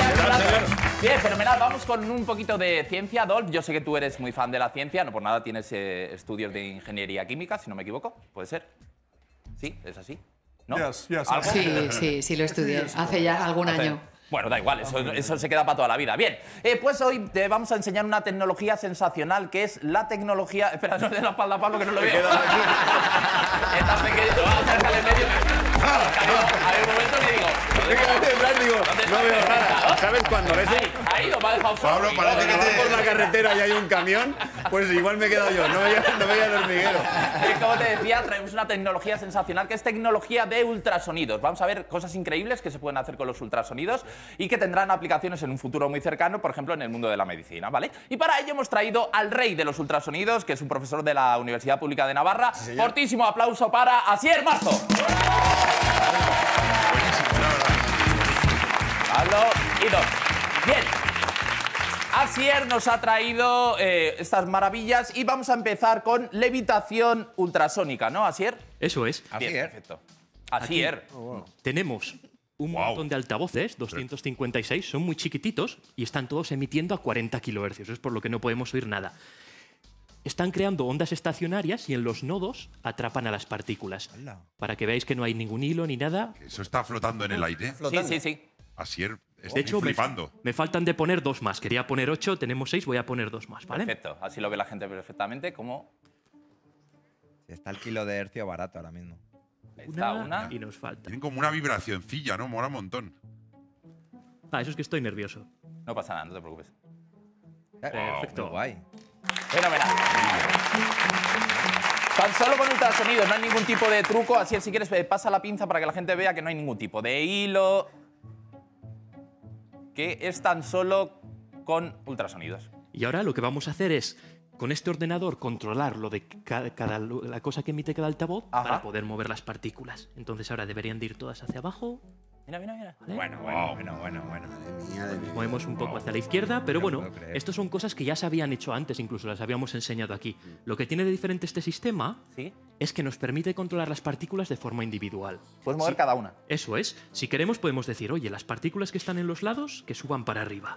Bien, fenomenal. Vamos con un poquito de ciencia, Dolph. Yo sé que tú eres muy fan de la ciencia, no por nada tienes estudios de ingeniería química, si no me equivoco. ¿Puede ser? ¿Sí? ¿Es así? ¿No? ¿Algo? Sí, lo estudié hace ya algún año. Bueno, da igual, eso se queda para toda la vida. Bien, pues hoy te vamos a enseñar una tecnología sensacional que es la tecnología... Espera, no le den la espalda a Pablo que no lo veo. Está pequeño, vamos a dejarle en medio. Hay un momento que digo... No veo nada. ¿Sabes cuando ves? Ahí lo va a dejar solo. Pablo, parece que te por la carretera y hay un camión, pues igual me he quedado yo, no veía el hormiguero. Como te decía, traemos una tecnología sensacional que es tecnología de ultrasonidos. Vamos a ver cosas increíbles que se pueden hacer con los ultrasonidos y que tendrán aplicaciones en un futuro muy cercano, por ejemplo, en el mundo de la medicina, ¿vale? Y para ello hemos traído al rey de los ultrasonidos, que es un profesor de la Universidad Pública de Navarra. Sí, fortísimo aplauso para Asier Marzo. Pablo y Don. Bien. Asier nos ha traído estas maravillas y vamos a empezar con levitación ultrasónica, ¿no, Asier? Eso es. Bien, perfecto. Asier. Tenemos un montón de altavoces, 256, son muy chiquititos y están todos emitiendo a 40 kHz, es por lo que no podemos oír nada. Están creando ondas estacionarias y en los nodos atrapan a las partículas. Para que veáis que no hay ningún hilo ni nada. ¿Eso está flotando en el aire? Sí. Asier, de hecho, flipando. Me faltan de poner 2 más. Quería poner 8, tenemos 6, voy a poner 2 más, ¿vale? Perfecto, así lo ve la gente perfectamente. ¿Cómo? Está el kilo de hercio barato ahora mismo. Ahí está una. Y nos falta. Tienen como una vibracioncilla, ¿no? Mola un montón. Ah, eso es que estoy nervioso. No pasa nada, no te preocupes. Perfecto. Muy guay. Fenomenal. Tan solo con ultrasonidos, no hay ningún tipo de truco. Así si quieres, pasa la pinza para que la gente vea que no hay ningún tipo de hilo. Que es tan solo con ultrasonidos. Y ahora lo que vamos a hacer es, con este ordenador, controlar lo de la cosa que emite cada altavoz para poder mover las partículas. Entonces ahora deberían de ir todas hacia abajo. Mira. ¿Vale? Bueno. Movemos un poco hacia la izquierda, pero bueno, estas son cosas que ya se habían hecho antes, incluso las habíamos enseñado aquí. Lo que tiene de diferente este sistema es que nos permite controlar las partículas de forma individual. Puedes mover cada una. Eso es. Si queremos podemos decir, oye, las partículas que están en los lados, que suban para arriba.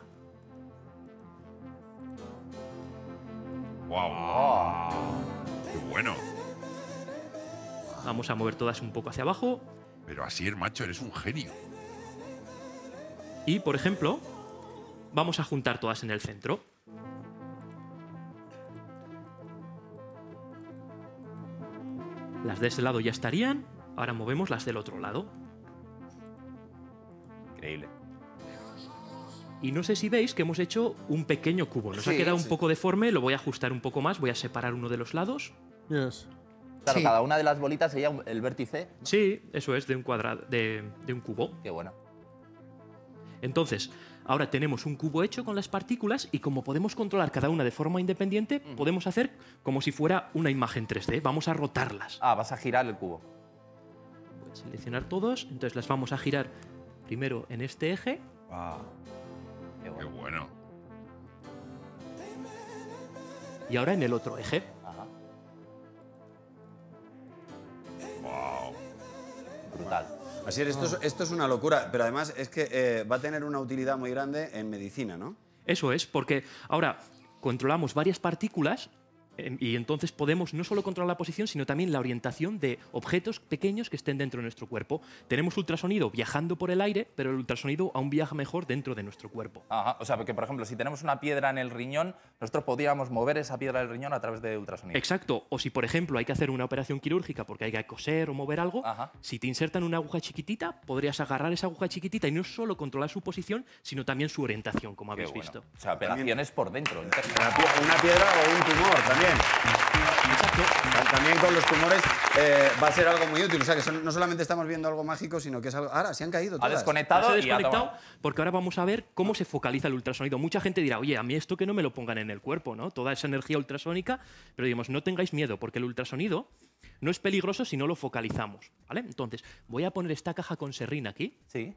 ¡Wow! ¡Qué bueno! Vamos a mover todas un poco hacia abajo. Pero Asier, macho, eres un genio. Y, por ejemplo, vamos a juntar todas en el centro. Las de ese lado ya estarían. Ahora movemos las del otro lado. Increíble. Y no sé si veis que hemos hecho un pequeño cubo. Nos ha quedado un poco deforme, lo voy a ajustar un poco más. Voy a separar uno de los lados. Claro, cada una de las bolitas sería el vértice. Sí, eso es, de un cuadrado, de un cubo. Qué bueno. Entonces, ahora tenemos un cubo hecho con las partículas y como podemos controlar cada una de forma independiente, podemos hacer como si fuera una imagen 3D. Vamos a rotarlas. Ah, vas a girar el cubo. Voy a seleccionar todos, entonces las vamos a girar primero en este eje. Qué bueno. Y ahora en el otro eje. Brutal. Así es, esto es una locura, pero además es que va a tener una utilidad muy grande en medicina, ¿no? Eso es, porque ahora controlamos varias partículas y entonces podemos no solo controlar la posición, sino también la orientación de objetos pequeños que estén dentro de nuestro cuerpo. Tenemos ultrasonido viajando por el aire, pero el ultrasonido aún viaja mejor dentro de nuestro cuerpo. O sea, que por ejemplo, si tenemos una piedra en el riñón, nosotros podríamos mover esa piedra del riñón a través de ultrasonido. Exacto. O si, por ejemplo, hay que hacer una operación quirúrgica porque hay que coser o mover algo, si te insertan una aguja chiquitita, podrías agarrar esa aguja chiquitita y no solo controlar su posición, sino también su orientación, como habéis visto. O sea, operaciones por dentro. Una piedra o un tumor también. Exacto. También con los tumores va a ser algo muy útil. O sea, que no solamente estamos viendo algo mágico, sino que es algo... Ahora, se han caído todas. Ha desconectado Se ha y desconectado porque ahora vamos a ver cómo se focaliza el ultrasonido. Mucha gente dirá, oye, a mí esto que no me lo pongan en el cuerpo, ¿no? Toda esa energía ultrasónica. Pero digamos, no tengáis miedo, porque el ultrasonido no es peligroso si no lo focalizamos, ¿vale? Entonces, voy a poner esta caja con serrín aquí. Sí.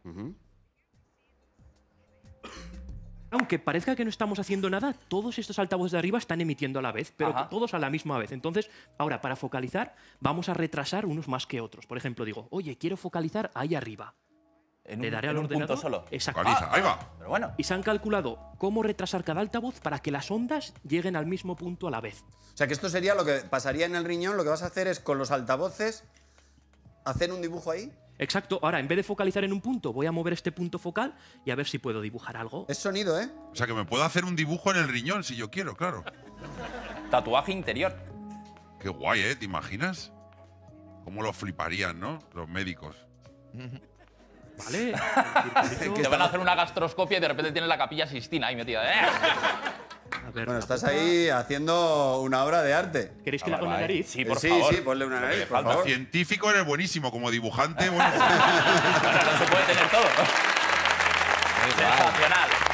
Aunque parezca que no estamos haciendo nada, todos estos altavoces de arriba están emitiendo a la vez, pero todos a la misma vez. Entonces, ahora, para focalizar, vamos a retrasar unos más que otros. Por ejemplo, digo, oye, quiero focalizar ahí arriba. Le daré al en un punto ordenador. solo. Exacto. Focaliza, ahí va. Pero bueno. Y se han calculado cómo retrasar cada altavoz para que las ondas lleguen al mismo punto a la vez. O sea, que esto sería lo que pasaría en el riñón. Lo que vas a hacer es con los altavoces hacer un dibujo ahí. Exacto. Ahora, en vez de focalizar en un punto, voy a mover este punto focal y a ver si puedo dibujar algo. Es sonido, ¿eh? O sea, que me puedo hacer un dibujo en el riñón si yo quiero, claro. Tatuaje interior. Qué guay, ¿eh? ¿Te imaginas? ¿Cómo lo fliparían, no? Los médicos. ¿Vale? Te van a hacer una gastroscopia y de repente tienes la Capilla Sistina ahí metida. A ver, Bueno, estás ahí haciendo una obra de arte. ¿Queréis que le haga una nariz? Sí, por sí, favor. sí, ponle una Lo que nariz, le por falta. favor. Científico eres buenísimo, como dibujante, bueno. Ahora no se puede tener todo. Sensacional.